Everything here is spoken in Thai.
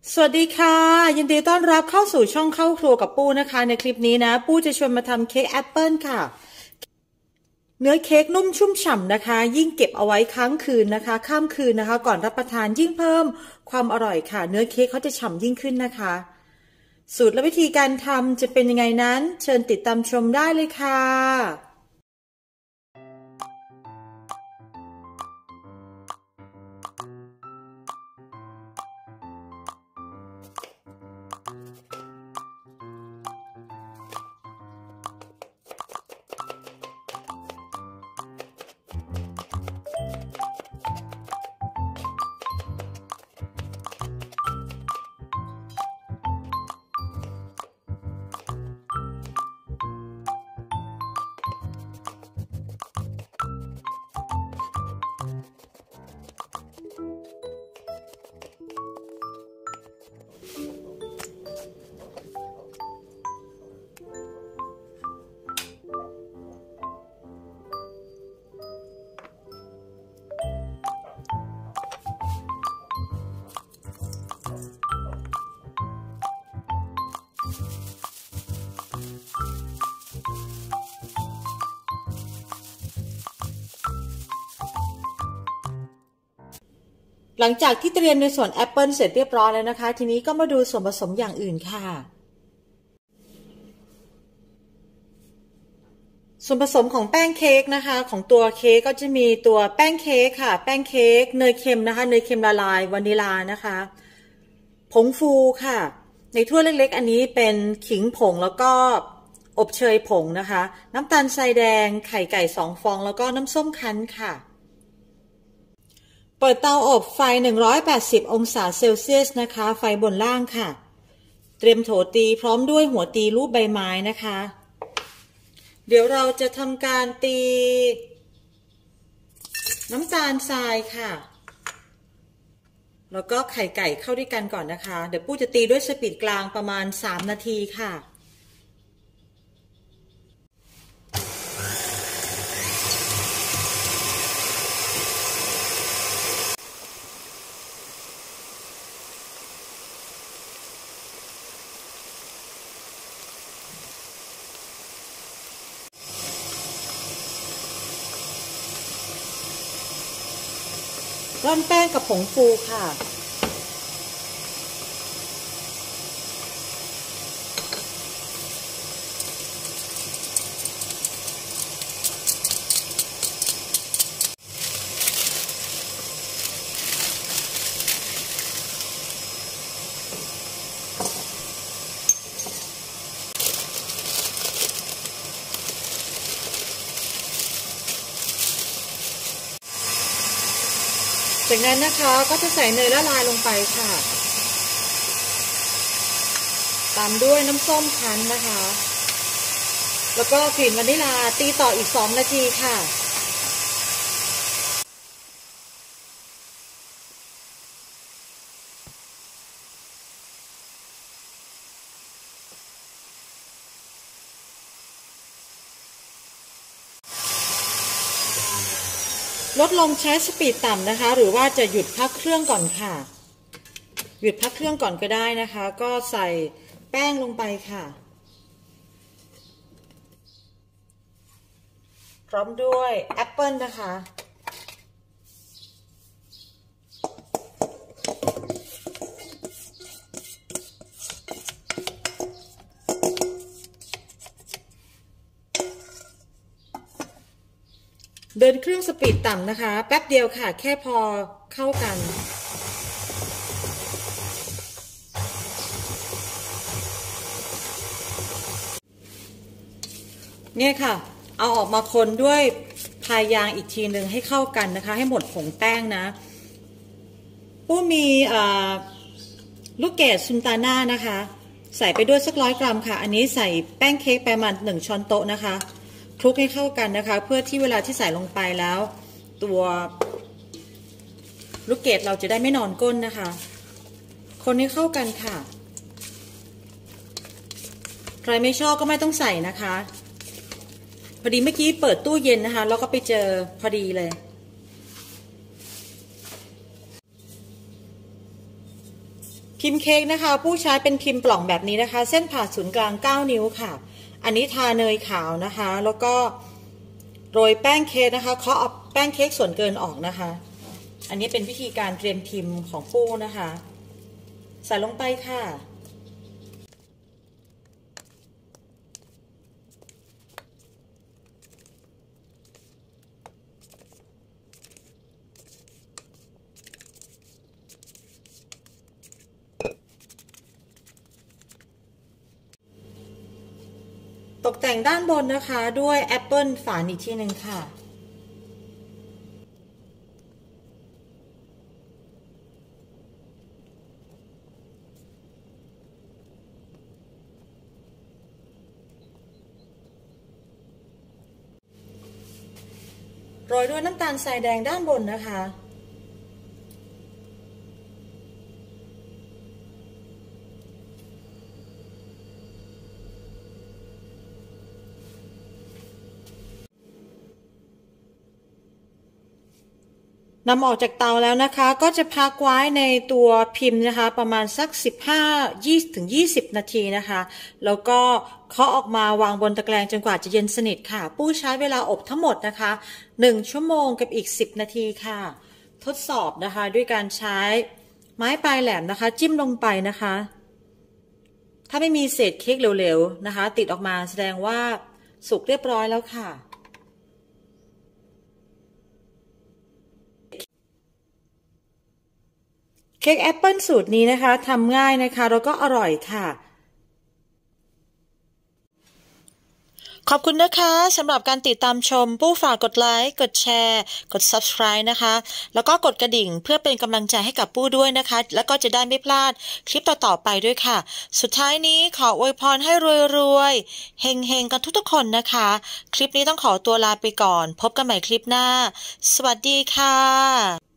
สวัสดีค่ะยินดีต้อนรับเข้าสู่ช่องเข้าครัวกับปู้นะคะในคลิปนี้นะปู้จะชวนมาทำเค้กแอปเปิลค่ะเนื้อเค้กนุ่มชุ่มฉ่ำนะคะยิ่งเก็บเอาไว้ค้างคืนนะคะข้ามคืนนะคะก่อนรับประทานยิ่งเพิ่มความอร่อยค่ะเนื้อเค้กเขาจะฉ่ำยิ่งขึ้นนะคะสูตรและวิธีการทำจะเป็นยังไงนั้นเชิญติดตามชมได้เลยค่ะหลังจากที่เตรียมในส่วนแอปเปิลเสร็จเรียบร้อยแล้วนะคะทีนี้ก็มาดูส่วนผสมอย่างอื่นค่ะส่วนผสมของแป้งเค้กนะคะของตัวเค้กก็จะมีตัวแป้งเค้กค่ะแป้งเค้กเนยเค็มนะคะเนยเค็มละลายวานิลานะคะผงฟูค่ะในถ้วยเล็กๆอันนี้เป็นขิงผงแล้วก็อบเชยผงนะคะน้ำตาลทรายแดงไข่ไก่2ฟองแล้วก็น้ำส้มคั้นค่ะเปิดเตาอบไฟ180องศาเซลเซียสนะคะไฟบนล่างค่ะเตรียมโถตีพร้อมด้วยหัวตีรูปใบไม้นะคะเดี๋ยวเราจะทำการตีน้ำตาลทรายค่ะแล้วก็ไข่ไก่เข้าด้วยกันก่อนนะคะเดี๋ยวปู้จะตีด้วยสปีดกลางประมาณ3นาทีค่ะร่อนแป้งกับผงฟูค่ะจากนั้นนะคะก็จะใส่เนยละลายลงไปค่ะตามด้วยน้ำส้มคั้นนะคะแล้วก็กลิ่นวานิลาตีต่ออีก2นาทีค่ะลดลงใช้สปีดต่ำนะคะหรือว่าจะหยุดพักเครื่องก่อนค่ะหยุดพักเครื่องก่อนก็ได้นะคะก็ใส่แป้งลงไปค่ะพร้อมด้วยแอปเปิลนะคะเดินเครื่องสปีดต่ำนะคะแป๊บเดียวค่ะแค่พอเข้ากันเนี่ยค่ะเอาออกมาคนด้วยพายยางอีกทีหนึ่งให้เข้ากันนะคะให้หมดผงแป้งนะปู้มีลูกเกดซุนตาน่านะคะใส่ไปด้วยสัก100 กรัมค่ะอันนี้ใส่แป้งเค้กประมาณ1 ช้อนโต๊ะนะคะคลุกให้เข้ากันนะคะเพื่อที่เวลาที่ใส่ลงไปแล้วตัวลูกเกดเราจะได้ไม่นอนก้นนะคะคนให้เข้ากันค่ะใครไม่ชอบก็ไม่ต้องใส่นะคะ พอดีเมื่อกี้เปิดตู้เย็นนะคะแล้วก็ไปเจอพอดีเลยพิมพ์เค้กนะคะผู้ใช้เป็นพิมพ์ปล่องแบบนี้นะคะเส้นผ่าศูนย์กลาง9นิ้วค่ะอันนี้ทาเนยขาวนะคะแล้วก็โรยแป้งเค้กนะคะเคาะเอาแป้งเค้กส่วนเกินออกนะคะอันนี้เป็นวิธีการเตรียมพิมพ์ของปู้นะคะใส่ลงไปค่ะตกแต่งด้านบนนะคะด้วยแอปเปิลฝานอีกทีหนึ่งค่ะโรยด้วยน้ำตาลทรายแดงด้านบนนะคะนำออกจากเตาแล้วนะคะก็จะพักไว้ในตัวพิมพ์นะคะประมาณสัก15-20 นาทีนะคะแล้วก็เคาะออกมาวางบนตะแกรงจนกว่าจะเย็นสนิทค่ะปู้ใช้เวลาอบทั้งหมดนะคะ1 ชั่วโมงกับอีก10 นาทีค่ะทดสอบนะคะด้วยการใช้ไม้ปลายแหลมนะคะจิ้มลงไปนะคะถ้าไม่มีเศษเค้กเหลวๆนะคะติดออกมาแสดงว่าสุกเรียบร้อยแล้วค่ะเค้กแอปเปิลสูตรนี้นะคะทำง่ายนะคะแล้วก็อร่อยค่ะขอบคุณนะคะสำหรับการติดตามชมปู้ฝากกดไลค์กดแชร์กด Subscribe นะคะแล้วก็กดกระดิ่งเพื่อเป็นกำลังใจให้กับปู้ด้วยนะคะแล้วก็จะได้ไม่พลาดคลิปต่อๆไปด้วยค่ะสุดท้ายนี้ขออวยพรให้รวยๆเฮงๆกันทุกๆคนนะคะคลิปนี้ต้องขอตัวลาไปก่อนพบกันใหม่คลิปหน้าสวัสดีค่ะ